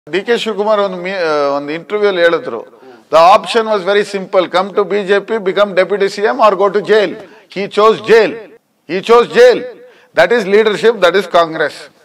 D K Shivakumar ಒಂದು interview ಹೇಳಿದ್ರು, the option was very simple, come to BJP, become deputy CM or go to jail. He chose jail. That is leadership, that is Congress.